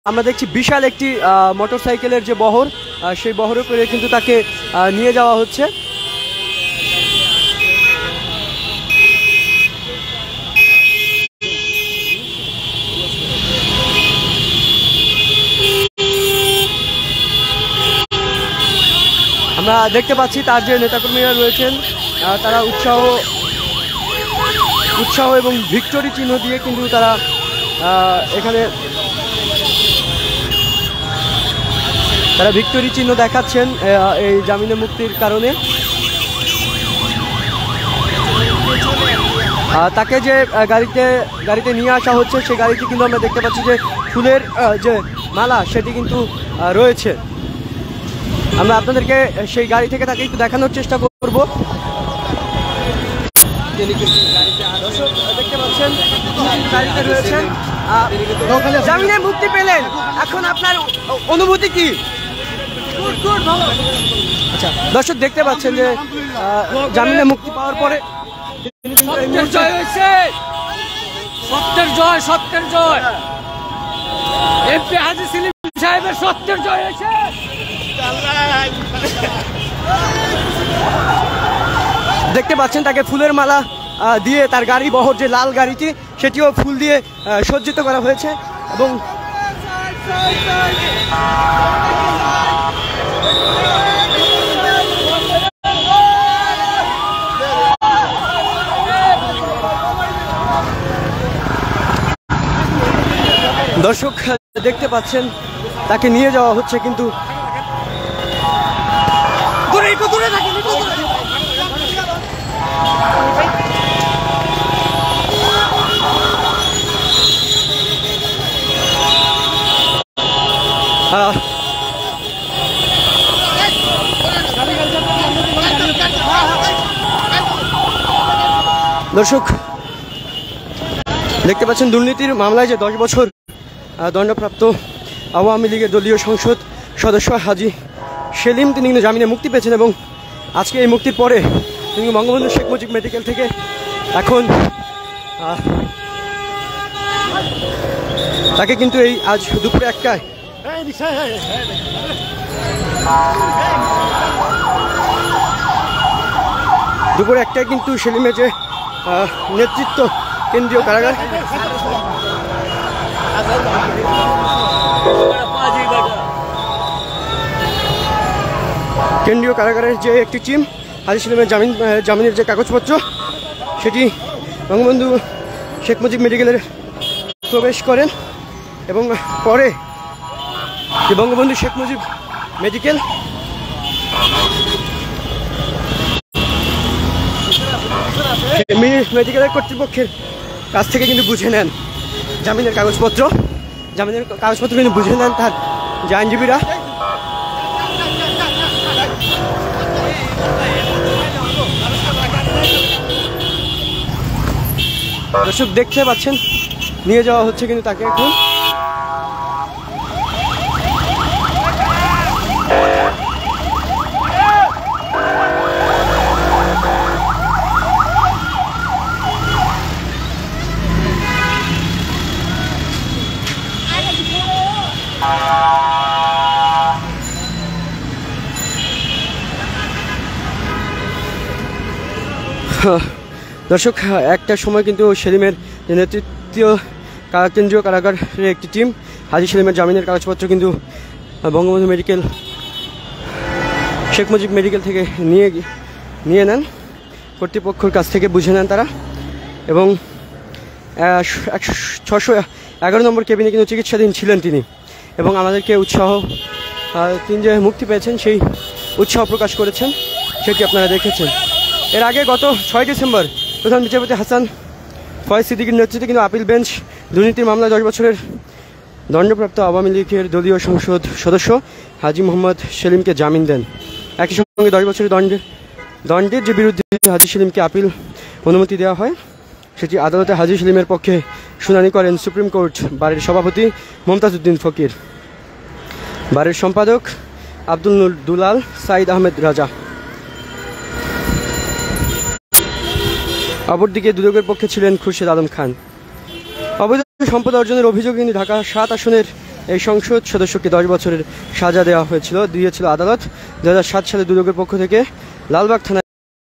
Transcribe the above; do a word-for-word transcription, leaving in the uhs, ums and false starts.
আমরা দেখছি বিশাল একটি মোটরসাইকেলের যে বহর, সেই বহরে করে কিন্তু তাকে নিয়ে যাওয়া হচ্ছে। আমরা দেখতে পাচ্ছি তার যে নেতাকর্মীরা রয়েছেন তারা উৎসাহ উৎসাহ এবং ভিক্টোরি চিহ্ন দিয়ে কিন্তু তারা এখানে তারা ভিক্টোরি চিহ্ন দেখাচ্ছেন এই জামিনে মুক্তির কারণে। তাকে যে গাড়িতে গাড়িতে নিয়ে আসা হচ্ছে সেই গাড়িটি কিন্তু আমরা দেখতে পাচ্ছি যে ফুলের যে মালা সেটি কিন্তু রয়েছে। আমরা আপনাদেরকে সেই গাড়ি থেকে তাকে একটু দেখানোর চেষ্টা করব। দেখতে পাচ্ছেন গাড়িতে রয়েছেন, জামিনে মুক্তি পেলেন, এখন আপনার অনুভূতি কি? আচ্ছা দর্শক দেখতে পাচ্ছেন যে জামিনে মুক্তি পাওয়ার পরে জয় হয়েছে, সত্যের জয়, সত্যের জয়, এমপি হাজী সেলিম সাহেবের সত্যের জয় হয়েছে। দেখতে পাচ্ছেন তাকে ফুলের মালা দিয়ে তার গাড়ি বহর যে লাল গাড়িটি সেটিও ফুল দিয়ে সজ্জিত করা হয়েছে এবং দর্শক দেখতে পাচ্ছেন তাকে নিয়ে যাওয়া হচ্ছে কিন্তু দর্শক দেখতে পাচ্ছেন দুর্নীতির মামলায় যে দশ বছর দণ্ডপ্রাপ্ত আওয়ামী লীগের দলীয় সংসদ সদস্য হাজী সেলিম তিনি কিন্তু জামিনে মুক্তি পেয়েছেন এবং আজকে এই মুক্তির পরে তিনি বঙ্গবন্ধু শেখ মুজিব মেডিকেল থেকে এখন তাকে কিন্তু এই আজ দুপুরে একটায় দুপুরে একটায় কিন্তু সেলিমের যে নেতৃত্ব কেন্দ্রীয় কারাগার কেন্দ্রীয় কারাগারের যে একটি টিম হাজী সেলিমের জামিন জামিনের যে কাগজপত্র সেটি বঙ্গবন্ধু শেখ মুজিব মেডিকেলের প্রবেশ করেন এবং পরে বঙ্গবন্ধু শেখ মুজিব মেডিকেল মেডিকেলের কর্তৃপক্ষের কাছ থেকে কিন্তু বুঝে নেন জামিনের কাগজপত্র জামিনের কাগজপত্র কিন্তু বুঝে নেন তার যে আইনজীবীরা। দর্শক দেখতে পাচ্ছেন নিয়ে যাওয়া হচ্ছে কিন্তু তাকে এখন। দর্শক একটা সময় কিন্তু সেলিমের যে নেতৃত্ব কেন্দ্রীয় কারাগারের একটি টিম হাজী সেলিমের জামিনের কাগজপত্র কিন্তু বঙ্গবন্ধু মেডিকেল শেখ মুজিব মেডিকেল থেকে নিয়ে নিয়ে নেন, কর্তৃপক্ষের কাছ থেকে বুঝে নেন তারা এবং ছশো এগারো নম্বর কেবিনে কিন্তু চিকিৎসাধীন ছিলেন তিনি এবং আমাদেরকে উৎসাহ তিনি যে মুক্তি পেয়েছেন সেই উৎসাহ প্রকাশ করেছেন সেটি আপনারা দেখেছেন। এর আগে গত ছয় ডিসেম্বর প্রধান বিচারপতি হাসান ফয়েজ সিদ্দিকীর নেতৃত্বে কিন্তু আপিল বেঞ্চ দুর্নীতির মামলায় দশ বছরের দণ্ডপ্রাপ্ত আওয়ামী লীগের দলীয় সংসদ সদস্য হাজী মোহাম্মদ সেলিমকে জামিন দেন। একই সঙ্গে দশ বছরের দণ্ডের দণ্ডের যে বিরুদ্ধে হাজী সেলিমকে আপিল অনুমতি দেওয়া হয় সেটি আদালতে হাজী সেলিমের পক্ষে শুনানি করেন সুপ্রিম কোর্ট বারের সভাপতি মমতাজ উদ্দিন ফকির, বারের সম্পাদক আব্দুল দুলাল সাইদ আহমেদ রাজা। অপরদিকে দুদকের পক্ষে ছিলেন খুরশেদ আলম খান। অবৈধ সম্পদ অর্জনের অভিযোগে কিন্তু ঢাকা সাত আসনের এই সংসদ সদস্যকে দশ বছরের সাজা দেওয়া হয়েছিল দিয়েছিল আদালত। দু হাজার সাত সালে দুদকের পক্ষ থেকে লালবাগ থানায়